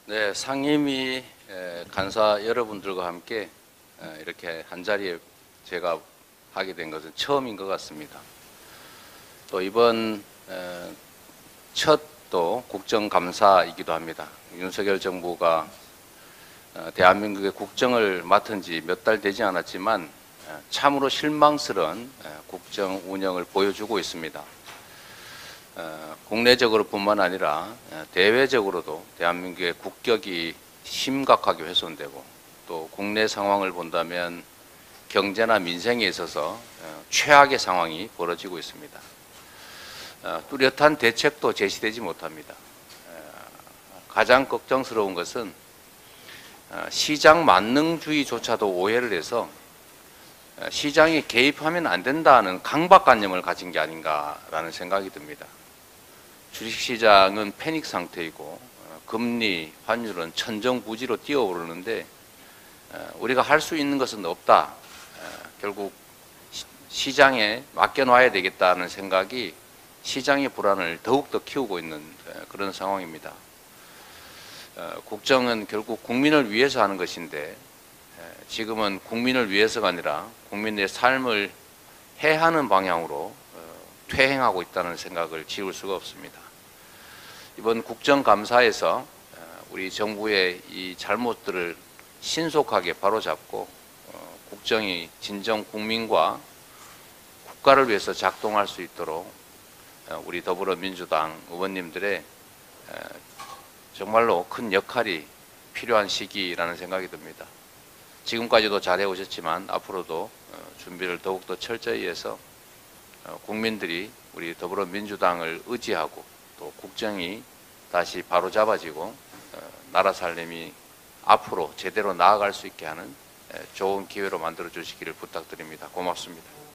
네, 상임위 간사 여러분들과 함께 이렇게 한자리에 제가 하게 된 것은 처음인 것 같습니다. 또 이번 첫 또 국정감사이기도 합니다. 윤석열 정부가 대한민국의 국정을 맡은 지 몇 달 되지 않았지만 참으로 실망스러운 국정 운영을 보여주고 있습니다. 국내적으로뿐만 아니라 대외적으로도 대한민국의 국격이 심각하게 훼손되고, 또 국내 상황을 본다면 경제나 민생에 있어서 최악의 상황이 벌어지고 있습니다. 뚜렷한 대책도 제시되지 못합니다. 가장 걱정스러운 것은 시장 만능주의조차도 오해를 해서 시장이 개입하면 안 된다는 강박관념을 가진 게 아닌가라는 생각이 듭니다. 주식시장은 패닉 상태이고 금리, 환율은 천정부지로 뛰어오르는데 우리가 할 수 있는 것은 없다. 결국 시장에 맡겨놔야 되겠다는 생각이 시장의 불안을 더욱더 키우고 있는 그런 상황입니다. 국정은 결국 국민을 위해서 하는 것인데 지금은 국민을 위해서가 아니라 국민의 삶을 해하는 방향으로 퇴행하고 있다는 생각을 지울 수가 없습니다. 이번 국정감사에서 우리 정부의 이 잘못들을 신속하게 바로잡고 국정이 진정 국민과 국가를 위해서 작동할 수 있도록 우리 더불어민주당 의원님들의 정말로 큰 역할이 필요한 시기라는 생각이 듭니다. 지금까지도 잘해오셨지만 앞으로도 준비를 더욱더 철저히 해서 국민들이 우리 더불어민주당을 의지하고 또 국정이 다시 바로잡아지고 나라 살림이 앞으로 제대로 나아갈 수 있게 하는 좋은 기회로 만들어 주시기를 부탁드립니다. 고맙습니다.